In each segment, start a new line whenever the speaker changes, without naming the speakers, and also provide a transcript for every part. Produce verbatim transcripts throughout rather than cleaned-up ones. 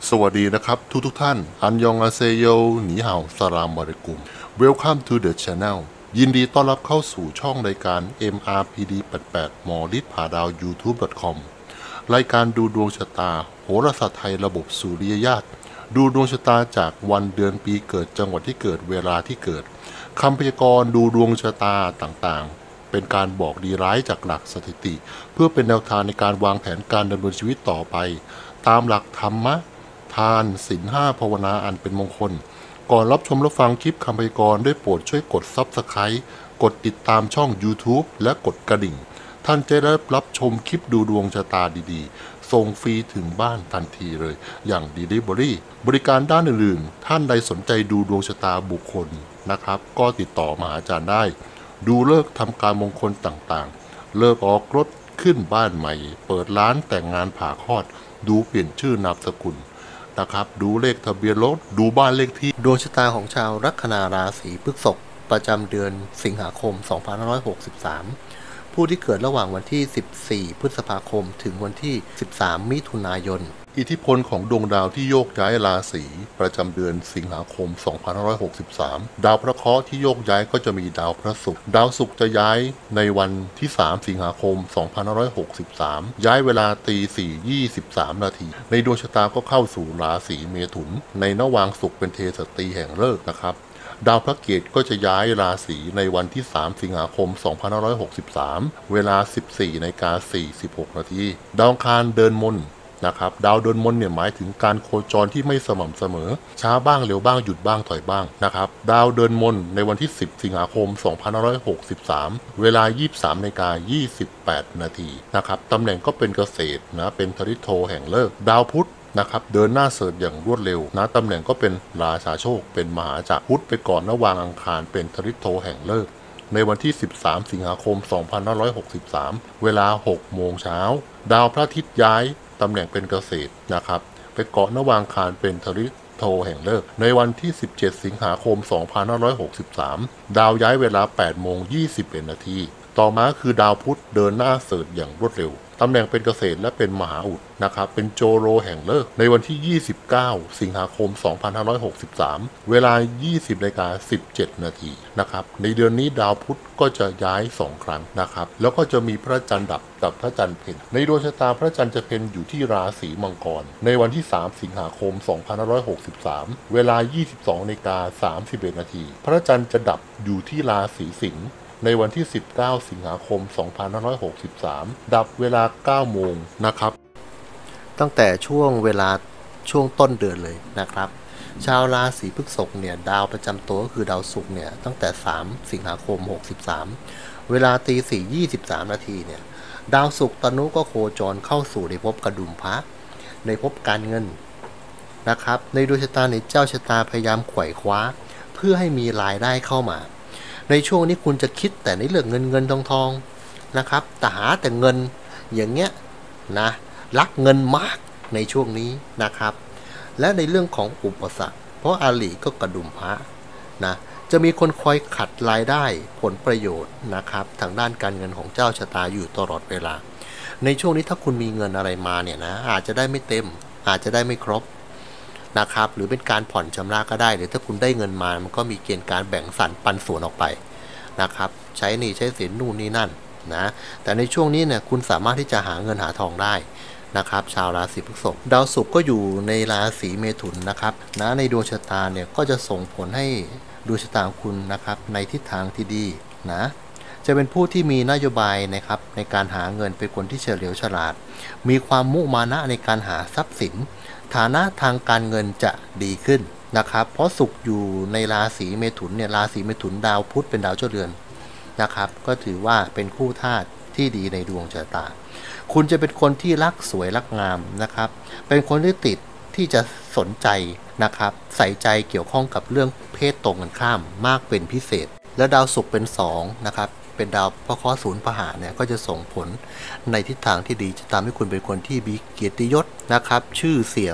สวัสดีนะครับทุกทุกท่านอันยองอาเซโยหนีเห่าสลามบาริกุม Welcome to the channel ยินดีต้อนรับเข้าสู่ช่องรายการ เอ็ม อาร์ พี ดี แปดสิบแปด หมอฤทธิ์ผาดาว ยูทูบ ดอท คอม รายการดูดวงชะตาโหราศาสตร์ไทยระบบสุริยญาตดูดวงชะตาจากวันเดือนปีเกิดจังหวัดที่เกิดเวลาที่เกิดคำพยากรณ์ดูดวงชะตาต่างๆเป็นการบอกดีร้ายจากหลักสถิติเพื่อเป็นแนวทางในการวางแผนการดำเนินชีวิตต่อไปตามหลักธรรมะทานศีลห้าภาวนาอันเป็นมงคลก่อนรับชมรับฟังคลิปคำพยากรณ์ได้โปรดช่วยกด ซับสไครบ์ กดติดตามช่อง ยูทูบ และกดกระดิ่งท่านจะได้รับชมคลิปดูดวงชะตาดีๆส่งฟรีถึงบ้านทันทีเลยอย่าง Delivery บริการด้านอื่นๆท่านใดสนใจดูดวงชะตาบุคคลนะครับก็ติดต่อมาหาอาจารย์ได้ดูเลิกทำการมงคลต่างๆเลิกออกรถขึ้นบ้านใหม่เปิดร้านแต่งงานผ่าคลอดดูเปลี่ยนชื่อนามสกุลนะครับดูเลขทะเบียนรถดูบ้านเลขที่
ดวงชะตาของชาวลัคนาราศีพฤษภประจำเดือนสิงหาคม สองพันห้าร้อยหกสิบสาม ผู้ที่เกิดระหว่างวันที่ สิบสี่ พฤษภาคมถึงวันที่ สิบสาม มิถุนายน
อิทธิพลของดวงดาวที่โยกย้ายราศีประจำเดือนสิงหาคม สองพันห้าร้อยหกสิบสาม ดาวพระเคราะห์ที่โยกย้ายก็จะมีดาวพระศุกร์ดาวศุกร์จะย้ายในวันที่ สาม สิงหาคม สองพันห้าร้อยหกสิบสาม ย้ายเวลาตี สี่ ยี่สิบสาม นาทีในดวงชะตาก็เข้าสู่ราศีเมถุนในนวางศุกร์เป็นเทสตรีแห่งฤกษ์นะครับดาวพระเกตก็จะย้ายราศีในวันที่ สาม สิงหาคม สองพันห้าร้อยหกสิบสาม เวลา สิบสี่ นาฬิกา สี่สิบหก นาทีดาวอังคารเดินมนนะครับดาวเดินมนเนี่ยหมายถึงการโคจรที่ไม่สม่ำเสมอช้าบ้างเร็วบ้างหยุดบ้างถอยบ้างนะครับดาวเดินมนในวันที่ สิบ สิงหาคม สองพันห้าร้อยหกสิบสาม เวลา ยี่สิบสาม นาฬิกา ยี่สิบแปด นาทีนะครับตำแหน่งก็เป็นเกษตรนะเป็นทริโทแห่งฤกษ์ดาวพุธนะครับเดินหน้าเสริฐอย่างรวดเร็วนะตำแหน่งก็เป็นราชาโชคเป็นมหาจักรพุธไปก่อนระหว่างอังคารเป็นทริโทแห่งฤกษ์ในวันที่ สิบสาม สิงหาคม สองพันห้าร้อยหกสิบสาม เวลา หก โมงเช้าดาวพระอาทิตย์ย้ายตำแหน่งเป็นเกษตรนะครับไปเกาะนวางคารเป็นทริโทแห่งฤกษ์ในวันที่ สิบเจ็ด สิงหาคม สองพันห้าร้อยหกสิบสาม ดาวย้ายเวลา แปด โมง ยี่สิบเอ็ด นาทีต่อมาคือดาวพุธเดินหน้าเสริฐอย่างรวดเร็วตำแหน่งเป็นเกษตรและเป็นมหาอุดนะครับเป็นโจโรแห่งฤกษ์ในวันที่ ยี่สิบเก้า สิงหาคม สองพันห้าร้อยหกสิบสาม เวลา ยี่สิบ นาฬิกา สิบเจ็ด นาทีนะครับในเดือนนี้ดาวพุธก็จะย้ายสองครั้งนะครับแล้วก็จะมีพระจันทร์ดับกับพระจันทร์เพ็ญในดวงชะตาพระจันทร์จะเพ็ญอยู่ที่ราศีมังกรในวันที่ สาม สิงหาคม สองพันห้าร้อยหกสิบสาม เวลา ยี่สิบสอง นาฬิกา สามสิบเอ็ด นาทีพระจันทร์จะดับอยู่ที่ราศีสิงห์ในวันที่ สิบเก้า สิงหาคม สองพันห้าร้อยหกสิบสาม ดับเวลา เก้า โมงนะครับ
ตั้งแต่ช่วงเวลาช่วงต้นเดือนเลยนะครับชาวราศีพฤษภเนี่ยดาวประจำตัวก็คือดาวศุกร์เนี่ยตั้งแต่ สาม สิงหาคม หกสิบสาม เวลาตี สี่ ยี่สิบสาม นาทีเนี่ยดาวศุกร์ตนุก็โคจรเข้าสู่ในภพกระดุมพระในภพการเงินนะครับในดวงชะตาในเจ้าชะตาพยายามไขว่คว้าเพื่อให้มีรายได้เข้ามาในช่วงนี้คุณจะคิดแต่ในเรื่องเงินเงินทองทองนะครับแต่หาแต่เงินอย่างเงี้ยนะรักเงินมากในช่วงนี้นะครับและในเรื่องของอุปสรรคเพราะอาลีก็กระดุมพระนะจะมีคนคอยขัดรายได้ผลประโยชน์นะครับทางด้านการเงินของเจ้าชะตาอยู่ตลอดเวลาในช่วงนี้ถ้าคุณมีเงินอะไรมาเนี่ยนะอาจจะได้ไม่เต็มอาจจะได้ไม่ครบนะครับหรือเป็นการผ่อนชำระก็ได้หรือถ้าคุณได้เงินมามันก็มีเกณฑ์การแบ่งสรรปันส่วนออกไปนะครับใช้หนี้ใช้สินนู่นนี่นั่นนะแต่ในช่วงนี้เนี่ยคุณสามารถที่จะหาเงินหาทองได้นะครับชาวราศีพฤษภดาวศุกร์ก็อยู่ในราศีเมถุนนะครับนะในดวงชะตาเนี่ยก็จะส่งผลให้ดวงชะตาของคุณนะครับในทิศทางที่ดีนะจะเป็นผู้ที่มีนโยบายนะครับในการหาเงินเป็นคนที่เฉลียวฉลาดมีความมุมานะในการหาทรัพย์สินฐานะทางการเงินจะดีขึ้นนะครับเพราะศุกร์อยู่ในราศีเมถุนเนี่ยราศีเมถุนดาวพุธเป็นดาวเจ้าเรือนนะครับก็ถือว่าเป็นคู่ธาตุที่ดีในดวงชะตาคุณจะเป็นคนที่รักสวยรักงามนะครับเป็นคนที่ติดที่จะสนใจนะครับใส่ใจเกี่ยวข้องกับเรื่องเพศตรงกันข้ามมากเป็นพิเศษและดาวศุกร์เป็นสองนะครับเป็นดาวพระเคราะห์ศูนย์พหาเนี่ยก็จะส่งผลในทิศทางที่ดีจะทำให้คุณเป็นคนที่มีเกียรติยศนะครับชื่อเสียงถ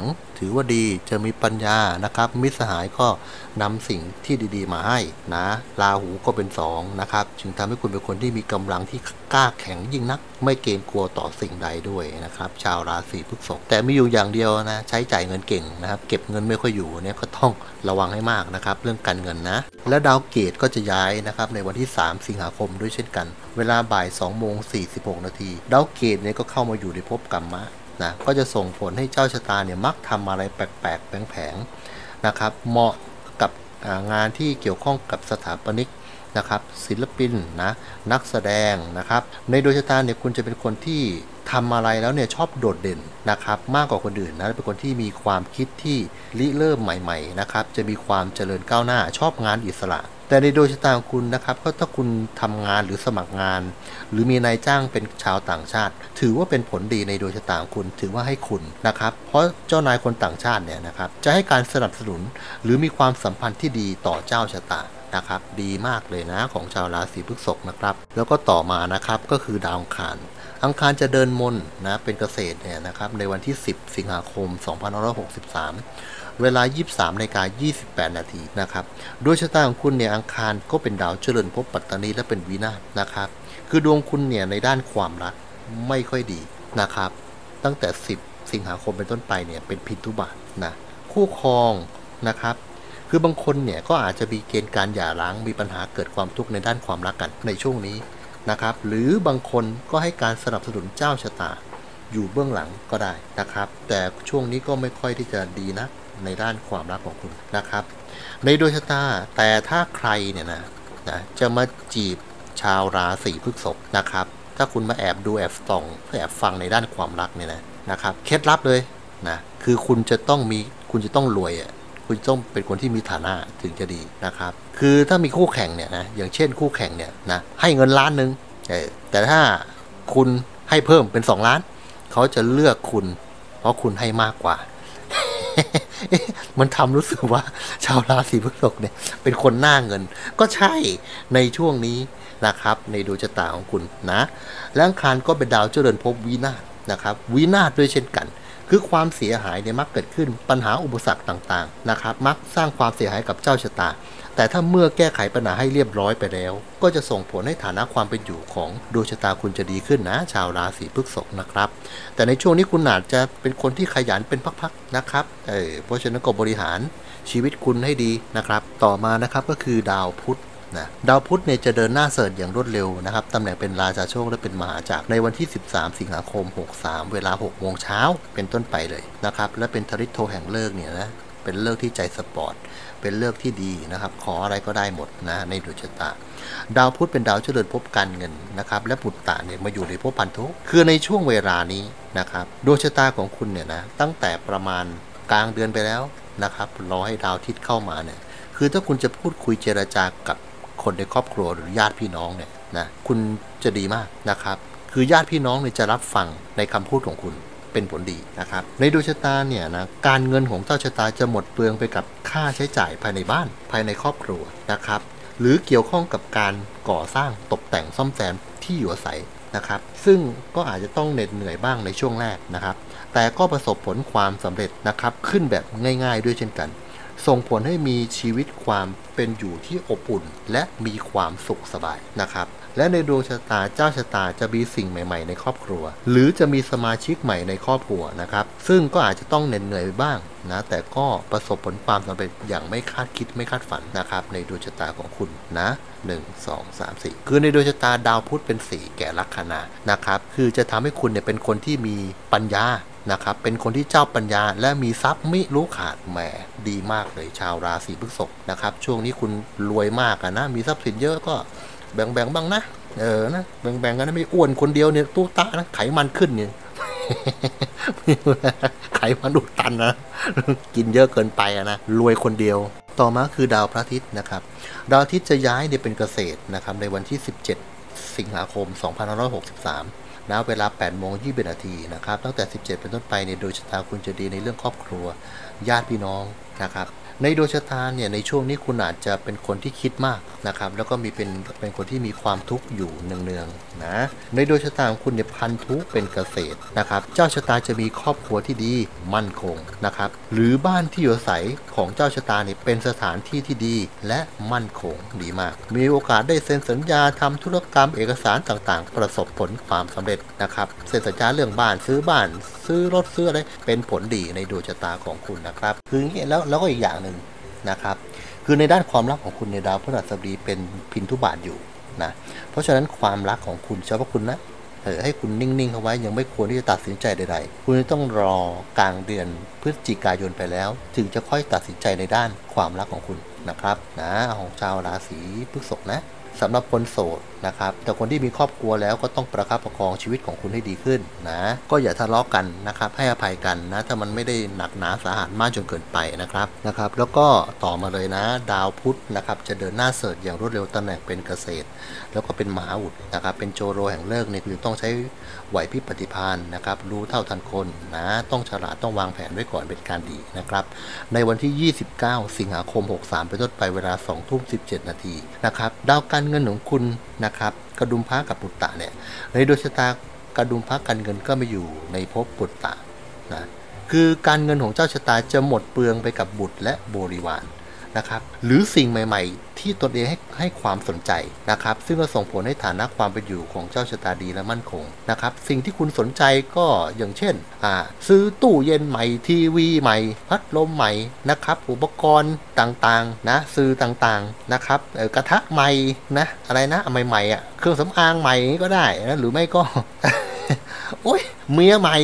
ถือว่าดีจะมีปัญญานะครับมิตรสหายก็นำสิ่งที่ดีๆมาให้นะราหูก็เป็นสองนะครับจึงทำให้คุณเป็นคนที่มีกำลังที่กล้าแข็งยิ่งนักไม่เกรงกลัวต่อสิ่งใดด้วยนะครับชาวราศีพฤษภแต่มีอยู่อย่างเดียวนะใช้จ่ายเงินเก่งนะครับเก็บเงินไม่ค่อยอยู่เนี่ยก็ต้องระวังให้มากนะครับเรื่องการเงินนะและดาวเกตก็จะย้ายนะครับในวันที่สามสิงหาคมด้วยเช่นกันเวลาบ่ายสองโมงสี่สิบหกนาทีดาวเกตเนี่ยก็เข้ามาอยู่ในภพกรรมะนะก็จะส่งผลให้เจ้าชะตาเนี่ยมักทำอะไรแปลกๆแผลงๆนะครับเหมาะกับงานที่เกี่ยวข้องกับสถาปนิกนะครับศิลปินนะนักแสดงนะครับในดวงชะตาเนี่ยคุณจะเป็นคนที่ทำอะไรแล้วเนี่ยชอบโดดเด่นนะครับมากกว่าคนอื่นนะเป็นคนที่มีความคิดที่ริเริ่มใหม่ๆนะครับจะมีความเจริญก้าวหน้าชอบงานอิสระแต่ในดวงชะตาของคุณนะครับก็ถ้าคุณทำงานหรือสมัครงานหรือมีนายจ้างเป็นชาวต่างชาติถือว่าเป็นผลดีในดวงชะตาของคุณถือว่าให้คุณนะครับเพราะเจ้านายคนต่างชาติเนี่ยนะครับจะให้การสนับสนุนหรือมีความสัมพันธ์ที่ดีต่อเจ้าชะตานะครับดีมากเลยนะของชาวราศีพฤษภนะครับแล้วก็ต่อมานะครับก็คือดาวอังคารอังคารจะเดินมนนะเป็นเกษตรเนี่ยนะครับในวันที่สิบสิงหาคมสองพันห้าร้อยหกสิบสามเวลา ยี่สิบสามนาฬิกายี่สิบแปดนาทีนะครับดวงชะตาของคุณเนี่ยอังคารก็เป็นดาวเจริญภพปัตตานีและเป็นวินาศนะครับคือดวงคุณเนี่ยในด้านความรักไม่ค่อยดีนะครับตั้งแต่สิบสิงหาคมเป็นต้นไปเนี่ยเป็นพินทุบาทนะคู่ครองนะครับคือบางคนเนี่ยก็อาจจะมีเกณฑ์การหย่าร้างมีปัญหาเกิดความทุกข์ในด้านความรักกันในช่วงนี้นะครับหรือบางคนก็ให้การสนับสนุนเจ้าชะตาอยู่เบื้องหลังก็ได้นะครับแต่ช่วงนี้ก็ไม่ค่อยที่จะดีนะในด้านความรักของคุณนะครับในดวงชะตาแต่ถ้าใครเนี่ยนะนะจะมาจีบชาวราศีพฤษภนะครับถ้าคุณมาแอบดูแอบส่องแอบฟังในด้านความรักเนี่ยนะนะครับเคล็ดลับเลยนะคือคุณจะต้องมีคุณจะต้องรวยอ่ะคุณต้องเป็นคนที่มีฐานะถึงจะดีนะครับคือถ้ามีคู่แข่งเนี่ยนะอย่างเช่นคู่แข่งเนี่ยนะให้เงินล้านหนึ่งแต่ถ้าคุณให้เพิ่มเป็นสองล้านเขาจะเลือกคุณเพราะคุณให้มากกว่า มันทำรู้สึกว่าชาวราศีพฤษภเนี่ยเป็นคนหน้าเงินก็ใช่ในช่วงนี้นะครับในดวงชะตาของคุณนะและอังคารก็เป็นดาวเจริญภพวินาศนะครับวินาศด้วยเช่นกันคือความเสียหายเนี่ยมักเกิดขึ้นปัญหาอุปสรรคต่างๆนะครับมักสร้างความเสียหายกับเจ้าชะตาแต่ถ้าเมื่อแก้ไขปัญหาให้เรียบร้อยไปแล้วก็จะส่งผลให้ฐานะความเป็นอยู่ของดวงชะตาคุณจะดีขึ้นนะชาวราศีพฤษภนะครับแต่ในช่วงนี้คุณอาจจะเป็นคนที่ขยันเป็นพักๆนะครับเออเพราะฉะนั้นก็บริหารชีวิตคุณให้ดีนะครับต่อมานะครับก็คือดาวพุธนะดาวพุธเนี่ยจะเดินหน้าเสริฐอย่างรวดเร็วนะครับตำแหน่งเป็นราชาโชคและเป็นมหาจักรในวันที่สิบสามสิงหาคมหกสิบสามเวลาหกโมงเช้าเป็นต้นไปเลยนะครับและเป็นทริตโทแห่งฤกษ์เนี่ยนะเป็นฤกษ์ที่ใจสปอร์ตเป็นฤกษ์ที่ดีนะครับขออะไรก็ได้หมดนะในดวงชะตาดาวพุธเป็นดาวเจริญภพการเงินนะครับและปุตตะเนี่ยมาอยู่ในภพพันธุคือในช่วงเวลานี้นะครับดวงชะตาของคุณเนี่ยนะตั้งแต่ประมาณกลางเดือนไปแล้วนะครับรอให้ดาวอาทิตย์เข้ามาเนี่ยคือถ้าคุณจะพูดคุยเจรจากับคนในครอบครัวหรือญาติพี่น้องเนี่ยนะคุณจะดีมากนะครับคือญาติพี่น้องเนี่ยจะรับฟังในคำพูดของคุณเป็นผลดีนะครับในดวงชะตาเนี่ยนะการเงินของเจ้าชะตาจะหมดเปลืองไปกับค่าใช้จ่ายภายในบ้านภายในครอบครัวนะครับหรือเกี่ยวข้องกับการก่อสร้างตกแต่งซ่อมแซมที่อยู่อาศัยนะครับซึ่งก็อาจจะต้องเหน็ดเหนื่อยบ้างในช่วงแรกนะครับแต่ก็ประสบผลความสำเร็จนะครับขึ้นแบบง่ายๆด้วยเช่นกันส่งผลให้มีชีวิตความเป็นอยู่ที่อบอุ่นและมีความสุขสบายนะครับและในดวงชะตาเจ้าชะตาจะมีสิ่งใหม่ๆในครอบครัวหรือจะมีสมาชิกใหม่ในครอบครัวนะครับซึ่งก็อาจจะต้องเหน็ดเหนื่อยบ้างนะแต่ก็ประสบผลความสำเร็จอย่างไม่คาดคิดไม่คาดฝันนะครับในดวงชะตาของคุณนะหนึ่ง สอง สาม สี่คือในดวงชะตาดาวพุธเป็นสี่แก่ลัคนานะครับคือจะทำให้คุณเนี่ยเป็นคนที่มีปัญญานะครับเป็นคนที่เจ้าปัญญาและมีทรัพย์ไม่รู้ขาดแหมดีมากเลยชาวราศีพฤษภนะครับช่วงนี้คุณรวยมากนะมีทรัพย์สินเยอะก็แบ่งๆบ้างนะเออนะแบ่งๆกันนะไม่อ้วนคนเดียวเนี่ยตู้ตานะไขมันขึ้นเนี่ย ไขมันอุดตันนะกินเยอะเกินไปนะรวยคนเดียวต่อมาคือดาวพระอาทิตย์นะครับดาวอาทิตย์จะย้ายเนี่ยเป็นเกษตรนะครับในวันที่สิบเจ็ดสิงหาคมสองพันห้าร้อยหกสิบสามนะเวลาแปดโมงยี่สิบนาทีนะครับตั้งแต่สิบเจ็ดเป็นต้นไปเนี่ยดวงชะตาคุณจะดีในเรื่องครอบครัวญาติพี่น้องนะครับในดวงชะตาเนี่ยในช่วงนี้คุณอาจจะเป็นคนที่คิดมากนะครับแล้วก็มีเป็นเป็นคนที่มีความทุกข์อยู่เนืองๆนะในดวงชะตาของคุณเนี่ยพันธุเป็นเกษตรนะครับเจ้าชะตาจะมีครอบครัวที่ดีมั่นคงนะครับหรือบ้านที่อยู่อาศัยของเจ้าชะตาเนี่ยเป็นสถานที่ที่ดีและมั่นคงดีมากมีโอกาสได้เซ็นสัญญาทำธุรกรรมเอกสารต่างๆประสบผลความสำเร็จนะครับเซ็นสัญญาเรื่องบ้านซื้อบ้านซื้อรถซื้ออะไรเป็นผลดีในดวงชะตาของคุณนะครับคืออย่างนี้แล้วแล้วก็อีกอย่างหนึ่งนะครับคือในด้านความรักของคุณในดาวพฤหัสบดีเป็นพินทุบาทอยู่นะเพราะฉะนั้นความรักของคุณเฉพาะคุณนะเออให้คุณนิ่งๆเอาไว้ยังไม่ควรที่จะตัดสินใจใดๆคุณต้องรอกลางเดือนพฤศจิกายนไปแล้วถึงจะค่อยตัดสินใจในด้านความรักของคุณนะครับนะของชาวราศีพฤษภนะสำหรับคนโสดนะครับแต่คนที่มีครอบครัวแล้วก็ต้องประคับประคองชีวิตของคุณให้ดีขึ้นนะก็อย่าทะเลาะกันนะครับให้อภัยกันนะถ้ามันไม่ได้หนักหนาสาหัสมากจนเกินไปนะครับนะครับแล้วก็ต่อมาเลยนะดาวพุธนะครับจะเดินหน้าเสริฐอย่างรวดเร็วตำแหน่งเป็นเกษตรแล้วก็เป็นมหาอุดนะครับเป็นโจโรแห่งเลิกเนี่ยคุณต้องใช้ไหวพริบปฏิภาณนะครับรู้เท่าทันคนนะต้องฉลาดต้องวางแผนไว้ก่อนเป็นการดีนะครับในวันที่ยี่สิบเก้าสิงหาคมหกสามเป็นต้นไปเวลาสองทุ่มสิบเจ็ดนาทีนะครับดาวการเงินของคุณนะครับกระดุมพระกับปุตตะเนี่ยในดวงชะตากระดุมพระการเงินก็มาอยู่ในภพปุตตะนะคือการเงินของเจ้าชะตาจะหมดเปลืองไปกับบุตรและบริวารนะครับหรือสิ่งใหม่ๆที่ตนเองให้ให้ความสนใจนะครับซึ่งก็ส่งผลให้ฐานะความเป็นอยู่ของเจ้าชะตาดีและมั่นคงนะครับสิ่งที่คุณสนใจก็อย่างเช่นอ่าซื้อตู้เย็นใหม่ทีวีใหม่พัดลมใหม่นะครับอุปกรณ์ต่างๆนะซื้อต่างๆนะครับเออกระทะใหม่นะอะไรนะใหม่ๆอ่ะเครื่องสำอางใหม่ก็ได้นะหรือไม่ก็ โอ้ยเมียใหม่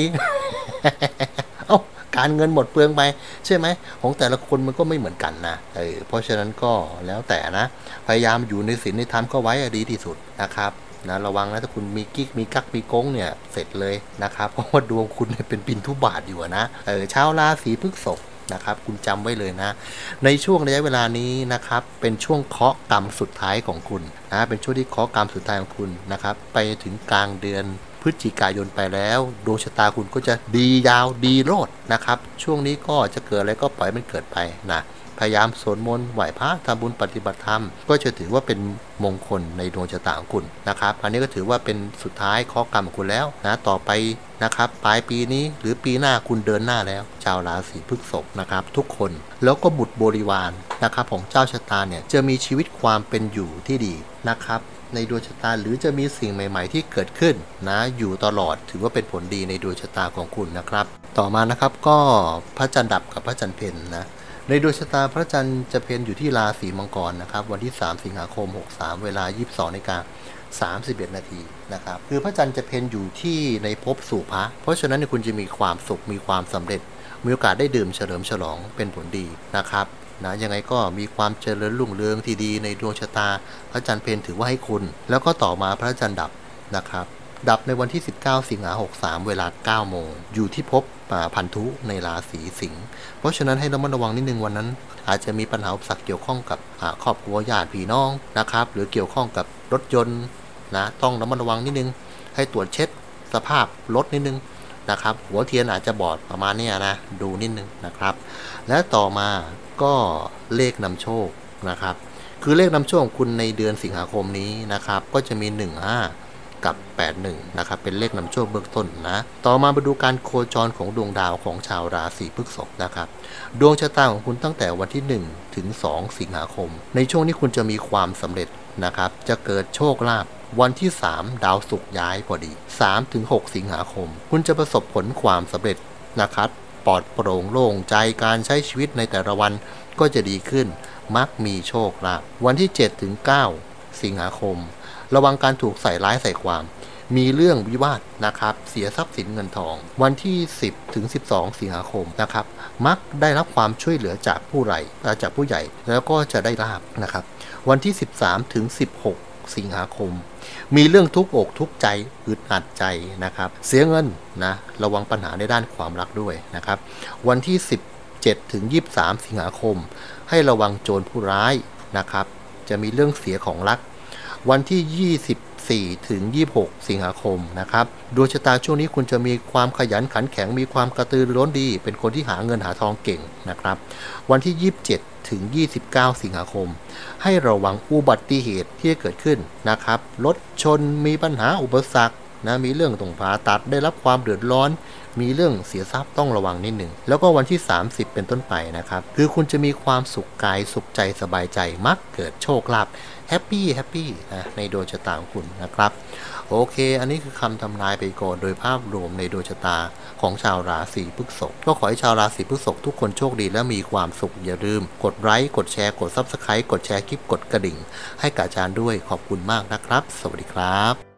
การเงินหมดเปลืองไปใช่ไหมของแต่ละคนมันก็ไม่เหมือนกันนะเออเพราะฉะนั้นก็แล้วแต่นะพยายามอยู่ในศีลในธรรมก็ไว้ดีที่สุดนะครับนะระวังนะถ้าคุณมีกิ๊กมีกักมีก้งเนี่ยเสร็จเลยนะครับเพราะว่าดวงคุณเป็นปินทุบาทอยู่นะเออชาวราศีพฤษภนะครับคุณจำไว้เลยนะในช่วงระยะเวลานี้นะครับเป็นช่วงเคราะห์กรรมสุดท้ายของคุณนะเป็นช่วงที่เคราะห์กรรมสุดท้ายของคุณนะครับไปถึงกลางเดือนพฤศจิกายนไปแล้วดวงชะตาคุณก็จะดียาวดีโลดนะครับช่วงนี้ก็จะเกิดอะไรก็ปล่อยมันเกิดไปนะพยายามสวดมนต์ไหว้พระทำบุญปฏิบัติธรรมก็จะถือว่าเป็นมงคลในดวงชะตาของคุณนะครับอันนี้ก็ถือว่าเป็นสุดท้ายเคราะห์กรรมของคุณแล้วนะต่อไปนะครับปลายปีนี้หรือปีหน้าคุณเดินหน้าแล้วชาวราศีพฤษภนะครับทุกคนแล้วก็บุตรบริวารนะครับของเจ้าชะตาเนี่ยจะมีชีวิตความเป็นอยู่ที่ดีนะครับในดวงชะตาหรือจะมีสิ่งใหม่ๆที่เกิดขึ้นนะอยู่ตลอดถือว่าเป็นผลดีในดวงชะตาของคุณนะครับต่อมานะครับก็พระจันทร์ดับกับพระจันทร์เพ็ญนะในดวงชะตาพระจันทร์จะเพ็ญอยู่ที่ราศีมังกรนะครับวันที่สามสิงหาคมหกสามเวลายี่สิบสองนาฬิกาสามสิบเอ็ดนาทีนะครับคือพระจันทร์จะเพ็ญอยู่ที่ในภพสู่พระเพราะฉะนั้นคุณจะมีความสุขมีความสำเร็จมีโอกาสได้ดื่มเฉลิมฉลองเป็นผลดีนะครับนะยังไงก็มีความเจริญรุ่งเรืองที่ดีในดวงชะตาพระจันทร์เพ็ญถือว่าให้คุณแล้วก็ต่อมาพระจันทร์ดับนะครับดับในวันที่สิบเก้าสิงหาคมหกสามเวลาเก้าโมงอยู่ที่ภพพันธุในราศีสิงห์เพราะฉะนั้นให้ระมัดระวังนิดนึงวันนั้นอาจจะมีปัญหาอุปสรรคเกี่ยวข้องกับครอบครัวญาติพี่น้องนะครับหรือเกี่ยวข้องกับรถยนต์นะต้องระมัดระวังนิดนึงให้ตรวจเช็คสภาพรถนิดนึงนะครับหัวเทียนอาจจะบอดประมาณนี้นะดูนิดนึงนะครับและต่อมาก็เลขนำโชคนะครับคือเลขนำโชคของคุณในเดือนสิงหาคมนี้นะครับก็จะมีหนึ่ง ห้ากับแปด หนึ่งนะครับเป็นเลขนำโชคเบื้องต้นนะต่อมามาดูการโคจรของดวงดาวของชาวราศีพฤษภนะครับดวงชะตาของคุณตั้งแต่วันที่หนึ่งถึงสองสิงหาคมในช่วงนี้คุณจะมีความสำเร็จนะครับจะเกิดโชคลาภวันที่สามดาวศุกร์ย้ายพอดี สามถึงหก สิงหาคมคุณจะประสบผลความสำเร็จนะครับปลอดโปร่งโล่งใจการใช้ชีวิตในแต่ละวันก็จะดีขึ้นมักมีโชคลาภวันที่เจ็ดถึงเก้าสิงหาคมระวังการถูกใส่ร้ายใส่ความมีเรื่องวิวาทนะครับเสียทรัพย์สินเงินทองวันที่สิบถึงสิบสองสิงหาคมนะครับมักได้รับความช่วยเหลือจากผู้ใหญ่จากผู้ใหญ่แล้วก็จะได้ลาภนะครับวันที่สิบสามถึงสิบหกสิงหาคมมีเรื่องทุกข์อกทุกข์ใจอึดอัดใจนะครับเสียเงินนะระวังปัญหาในด้านความรักด้วยนะครับวันที่สิบเจ็ดถึงยี่สิบสามสิงหาคมให้ระวังโจรผู้ร้ายนะครับจะมีเรื่องเสียของรักวันที่ยี่สิบสี่ถึงยี่สิบหกสิงหาคมนะครับดวงชะตาช่วงนี้คุณจะมีความขยันขันแข็งมีความกระตือรือร้นดีเป็นคนที่หาเงินหาทองเก่งนะครับวันที่ยี่สิบเจ็ดถึงยี่สิบเก้าสิงหาคมให้ระวังอุบัติเหตุที่จะเกิดขึ้นนะครับรถชนมีปัญหาอุปสรรคนะมีเรื่องต้องผ่าตัดได้รับความเดือดร้อนมีเรื่องเสียทรัพย์ต้องระวังนิดหนึ่งแล้วก็วันที่สามสิบเป็นต้นไปนะครับคือคุณจะมีความสุขกายสุขใจสบายใจมักเกิดโชคลาภแฮปปี้แฮปปี้นะในดวงชะตาของคุณนะครับโอเคอันนี้คือคำทำนายไปก่อนโดยภาพรวมในดวงชะตาของชาวราศีพฤษภก็ขอให้ชาวราศีพฤษภทุกคนโชคดีและมีความสุขอย่าลืมกดไลค์กดแชร์กด ซับสไครบ์ กดแชร์คลิปกดกระดิ่งให้กับอาจารย์ด้วยขอบคุณมากนะครับสวัสดีครับ